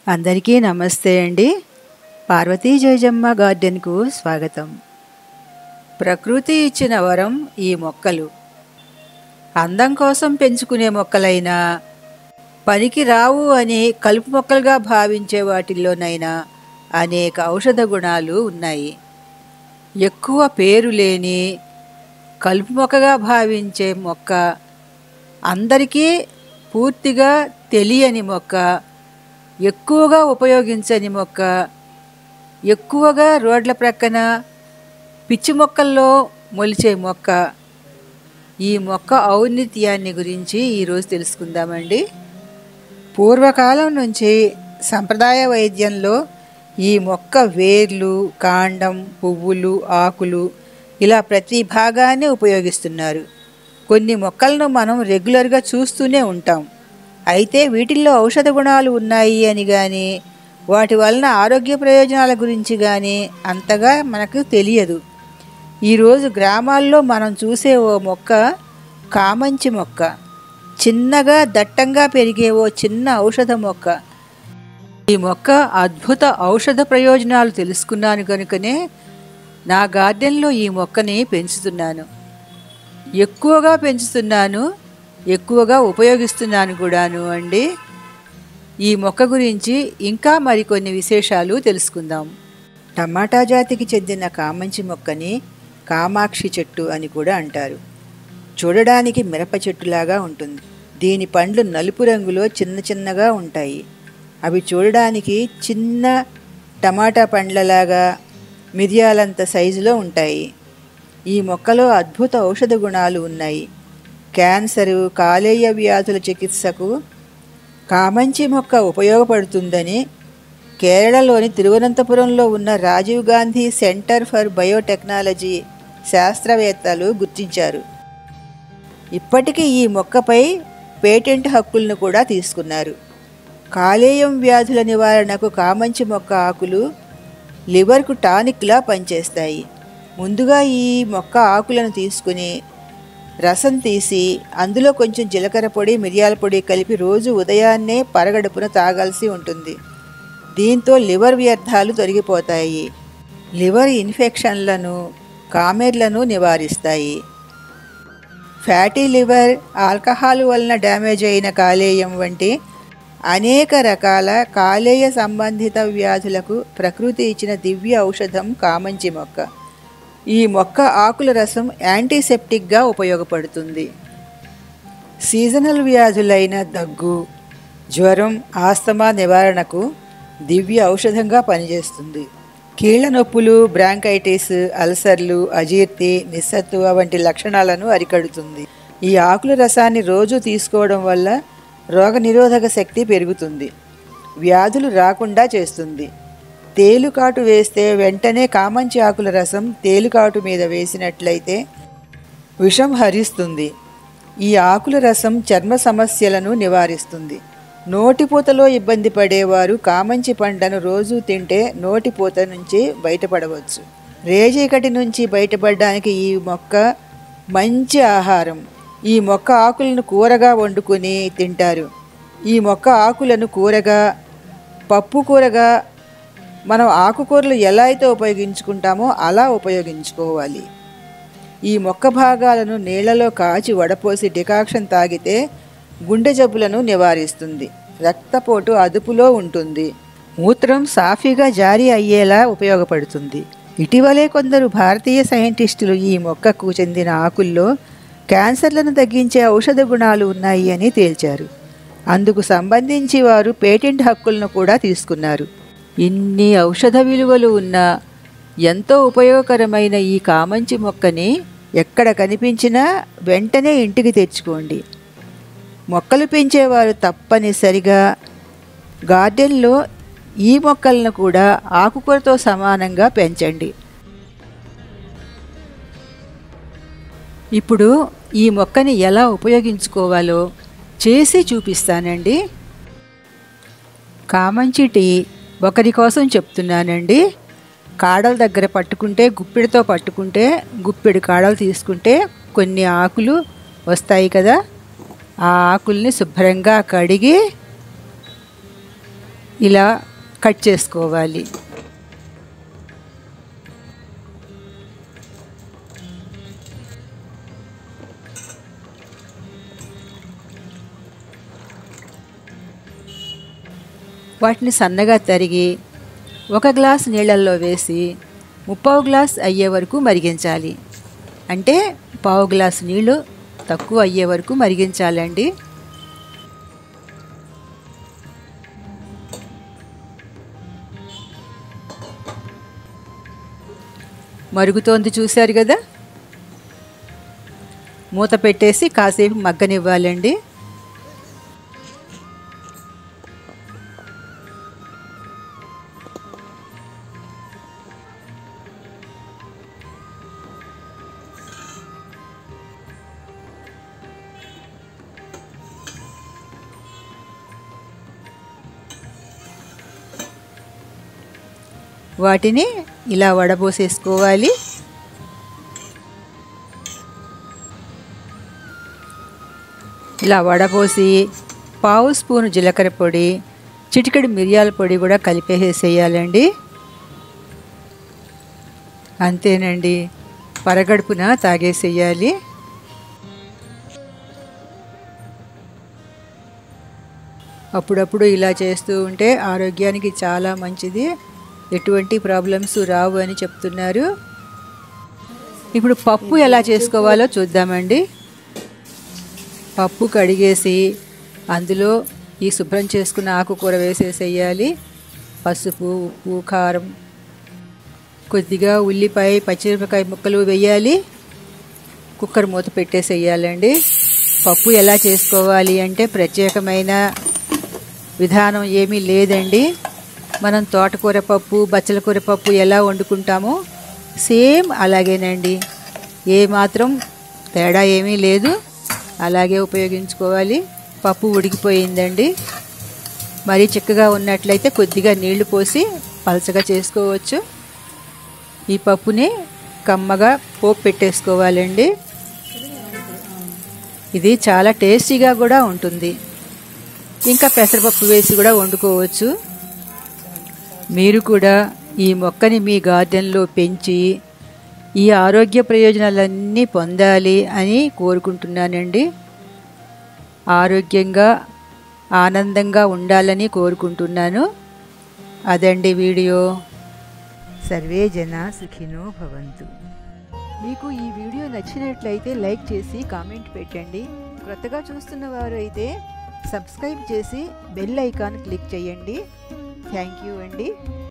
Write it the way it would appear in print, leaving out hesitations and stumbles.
అందరికీ నమస్తే అండి. పార్వతీ జయజమ్మ గార్డెన్కు స్వాగతం. ప్రకృతి ఇచ్చిన వరం ఈ మొక్కలు. అందం కోసం పెంచుకునే మొక్కలైనా, పనికి రావు అని కలుపు మొక్కలుగా భావించే వాటిల్లోనైనా అనేక ఔషధ గుణాలు ఉన్నాయి. ఎక్కువ పేరు లేని కలుపు మొక్కగా భావించే మొక్క, అందరికీ పూర్తిగా తెలియని మొక్క, ఎక్కువగా ఉపయోగించని మొక్క, ఎక్కువగా రోడ్ల ప్రక్కన పిచ్చి మొక్కల్లో మొలిచే మొక్క. ఈ మొక్క ఔన్నత్యాన్ని గురించి ఈరోజు తెలుసుకుందామండి. పూర్వకాలం నుంచి సంప్రదాయ వైద్యంలో ఈ మొక్క వేర్లు, కాండం, పువ్వులు, ఆకులు ఇలా ప్రతి భాగాన్ని ఉపయోగిస్తున్నారు. కొన్ని మొక్కలను మనం రెగ్యులర్గా చూస్తూనే ఉంటాం. అయితే వీటిల్లో ఔషధ గుణాలు ఉన్నాయి అని కానీ, వాటి వలన ఆరోగ్య ప్రయోజనాల గురించి కానీ అంతగా మనకు తెలియదు. ఈరోజు గ్రామాల్లో మనం చూసే ఓ మొక్క కామంచి మొక్క. చిన్నగా దట్టంగా పెరిగే ఓ చిన్న ఔషధ మొక్క. ఈ మొక్క అద్భుత ఔషధ ప్రయోజనాలు తెలుసుకున్నాను కనుకనే నా గార్డెన్లో ఈ మొక్కని పెంచుతున్నాను. ఎక్కువగా పెంచుతున్నాను, ఎక్కువగా ఉపయోగిస్తున్నాను కూడాను అండి. ఈ మొక్క గురించి ఇంకా మరికొన్ని విశేషాలు తెలుసుకుందాం. టమాటా జాతికి చెందిన కామంచి మొక్కని కామాక్షి చెట్టు అని కూడా అంటారు. చూడడానికి మిరప చెట్టులాగా ఉంటుంది. దీని పండ్లు నలుపు రంగులో చిన్న చిన్నగా ఉంటాయి. అవి చూడడానికి చిన్న టమాటా పండ్లలాగా మిరియాలంత సైజులో ఉంటాయి. ఈ మొక్కలో అద్భుత ఔషధ గుణాలు ఉన్నాయి. క్యాన్సరు, కాలేయ వ్యాధుల చికిత్సకు కామంచి మొక్క ఉపయోగపడుతుందని కేరళలోని తిరువనంతపురంలో ఉన్న Rajiv Gandhi centre for biotechnology శాస్త్రవేత్తలు గుర్తించారు. ఇప్పటికీ ఈ మొక్కపై పేటెంట్ హక్కులను కూడా తీసుకున్నారు. కాలేయం వ్యాధుల నివారణకు కామంచి మొక్క ఆకులు లివర్కు టానిక్లా పనిచేస్తాయి. ముందుగా ఈ మొక్క ఆకులను తీసుకుని రసం తీసి అందులో కొంచెం జీలకర్ర పొడి, మిరియాల పొడి కలిపి రోజు ఉదయాన్నే పరగడుపున తాగాల్సి ఉంటుంది. దీంతో లివర్ వ్యర్థాలు తొలగిపోతాయి. లివర్ ఇన్ఫెక్షన్లను, కామెర్లను నివారిస్తాయి. ఫ్యాటీ లివర్, ఆల్కహాల్ వలన డ్యామేజ్ అయిన కాలేయం వంటి అనేక రకాల కాలేయ సంబంధిత వ్యాధులకు ప్రకృతి ఇచ్చిన దివ్య ఔషధం కామంచి మొక్క. ఈ మొక్క ఆకుల రసం యాంటీసెప్టిక్గా ఉపయోగపడుతుంది. సీజనల్ వ్యాధులైన దగ్గు, జ్వరం, ఆస్తమా నివారణకు దివ్య ఔషధంగా పనిచేస్తుంది. కీళ్ల నొప్పులు, బ్రాంకైటిస్, అల్సర్లు, అజీర్తి, నిస్సత్తువ వంటి లక్షణాలను అరికడుతుంది. ఈ ఆకుల రసాన్ని రోజు తీసుకోవడం వల్ల రోగనిరోధక శక్తి పెరుగుతుంది. వ్యాధులు రాకుండా చేస్తుంది. తేలుకాటు వేస్తే వెంటనే కామంచి ఆకుల రసం తేలుకాటు మీద వేసినట్లయితే విషం హరిస్తుంది. ఈ ఆకుల రసం చర్మ సమస్యలను నివారిస్తుంది. నోటిపూతలో ఇబ్బంది పడేవారు కామంచి పండ్లను రోజు తింటే నోటిపూత నుంచి బయటపడవచ్చు. రేజీకటి నుంచి బయటపడడానికి ఈ మొక్క మంచి ఆహారం. ఈ మొక్క ఆకులను కూరగా వండుకొని తింటారు. ఈ మొక్క ఆకులను కూరగా, పప్పు కూరగా, మనం ఆకుకూరలు ఎలా అయితే ఉపయోగించుకుంటామో అలా ఉపయోగించుకోవాలి. ఈ మొక్క భాగాలను నీళ్లలో కాచి వడపోసి డికాక్షన్ తాగితే గుండె జబ్బులను నివారిస్తుంది. రక్తపోటు అదుపులో ఉంటుంది. మూత్రం సాఫీగా జారీ అయ్యేలా ఉపయోగపడుతుంది. ఇటీవలే కొందరు భారతీయ సైంటిస్టులు ఈ మొక్కకు చెందిన ఆకుల్లో క్యాన్సర్లను తగ్గించే ఔషధ గుణాలు ఉన్నాయి అని తేల్చారు. అందుకు సంబంధించి వారు పేటెంట్ హక్కులను కూడా తీసుకున్నారు. ఇన్ని ఔషధ విలువలు ఉన్న ఎంతో ఉపయోగకరమైన ఈ కామంచి మొక్కని ఎక్కడ కనిపించినా వెంటనే ఇంటికి తెచ్చుకోండి. మొక్కలు పెంచేవారు తప్పనిసరిగా గార్డెన్లో ఈ మొక్కలను కూడా ఆకుకూరతో సమానంగా పెంచండి. ఇప్పుడు ఈ మొక్కని ఎలా ఉపయోగించుకోవాలో చేసి చూపిస్తానండి. కామంచి టీ ఒకరి కోసం చెప్తున్నానండి. కాడల దగ్గర పట్టుకుంటే, గుప్పిడితో పట్టుకుంటే గుప్పిడి కాడలు తీసుకుంటే కొన్ని ఆకులు వస్తాయి కదా. ఆ ఆకుల్ని శుభ్రంగా కడిగి ఇలా కట్ చేసుకోవాలి. వాటిని సన్నగా తరిగి 1 గ్లాస్ నీళ్ళల్లో వేసి 3/4 గ్లాస్ అయ్యే వరకు మరిగించాలి. అంటే 1/4 గ్లాస్ నీళ్ళు తక్కువ అయ్యే వరకు మరిగించాలండి. మరుగుతోంది చూశారు కదా. మూత పెట్టేసి కాసేపు మగ్గనివ్వాలండి. వాటిని ఇలా వడబోసేసుకోవాలి. ఇలా వడబోసి 1/2 స్పూను జీలకర్ర పొడి, చిటికెడు మిరియాల పొడి కూడా కలిపేసేయాలండి. అంతేనండి, పరగడుపున తాగేసేయాలి. అప్పుడప్పుడు ఇలా చేస్తూ ఉంటే ఆరోగ్యానికి చాలా మంచిది. ఎటువంటి ప్రాబ్లమ్స్ రావు అని చెప్తున్నారు. ఇప్పుడు పప్పు ఎలా చేసుకోవాలో చూద్దామండి. పప్పు కడిగేసి అందులో ఈ శుభ్రం చేసుకున్న ఆకుకూర వేసేసేయాలి. పసుపు, ఉప్పు, కారం, కొద్దిగా ఉల్లిపాయ, పచ్చిమిరపకాయ ముక్కలు వేయాలి. కుక్కర్ మూత పెట్టేసేయాలండి. పప్పు ఎలా చేసుకోవాలి అంటే ప్రత్యేకమైన విధానం ఏమీ లేదండి. మనం తోటకూర పప్పు, బచ్చల కూర పప్పు ఎలా వండుకుంటామో సేమ్ అలాగేనండి. ఏ మాత్రం తేడా ఏమీ లేదు, అలాగే ఉపయోగించుకోవాలి. పప్పు ఉడికిపోయిందండి. మరీ చిక్కగా ఉన్నట్లయితే కొద్దిగా నీళ్లు పోసి పలచగా చేసుకోవచ్చు. ఈ పప్పుని కమ్మగా పోపు పెట్టేసుకోవాలండి. ఇది చాలా టేస్టీగా కూడా ఉంటుంది. ఇంకా పెసరపప్పు వేసి కూడా వండుకోవచ్చు. మీరు కూడా ఈ మొక్కని మీ గార్డెన్లో పెంచి ఈ ఆరోగ్య ప్రయోజనాలన్నీ పొందాలి అని కోరుకుంటున్నానండి. ఆరోగ్యంగా ఆనందంగా ఉండాలని కోరుకుంటున్నాను. అదండి వీడియో. సర్వే జనా సుఖినో భవంతు. మీకు ఈ వీడియో నచ్చినట్లయితే లైక్ చేసి కామెంట్ పెట్టండి. కొత్తగా చూస్తున్న వారు అయితే సబ్స్క్రైబ్ చేసి బెల్ ఐకాన్ క్లిక్ చేయండి. థ్యాంక్ యూ అండి.